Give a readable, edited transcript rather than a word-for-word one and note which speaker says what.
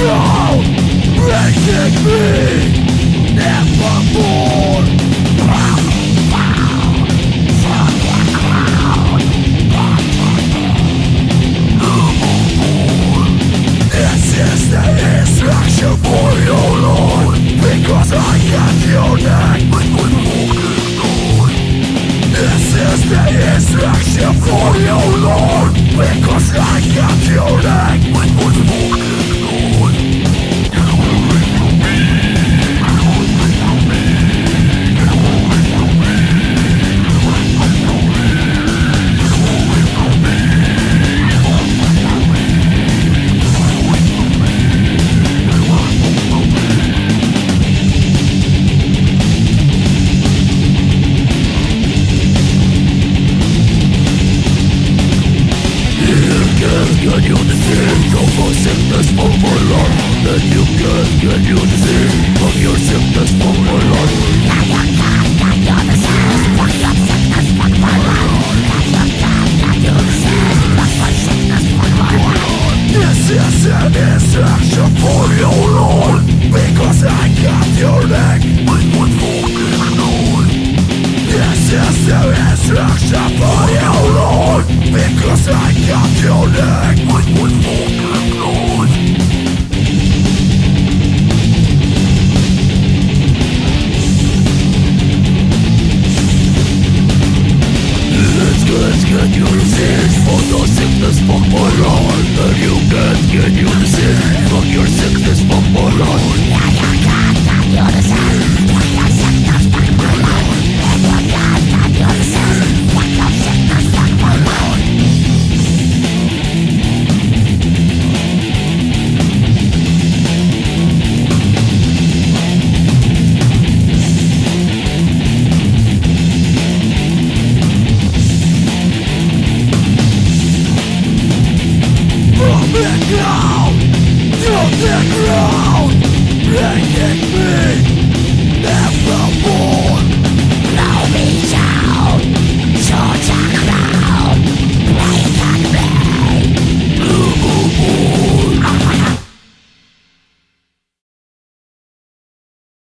Speaker 1: ground, breaking me, nevermore. This is the instruction for your Lord, because I got your neck. This is the instruction for your Lord, because I got your neck. Can you deceive of my sickness for my life? Then you can you deceive of your sickness for my life? Can you deceive of your sickness for my life? Can you deceive of my sickness for my life? This is an instruction for your Lord, because I got your neck. This is the instruction for your Lord, because I got your neck. Can you resist for the sickness from my life? Then you can you resist for your sickness from my life? Can you resist for your sickness from my life? Can you resist for your sickness from my life? Down to the ground, breaking me, never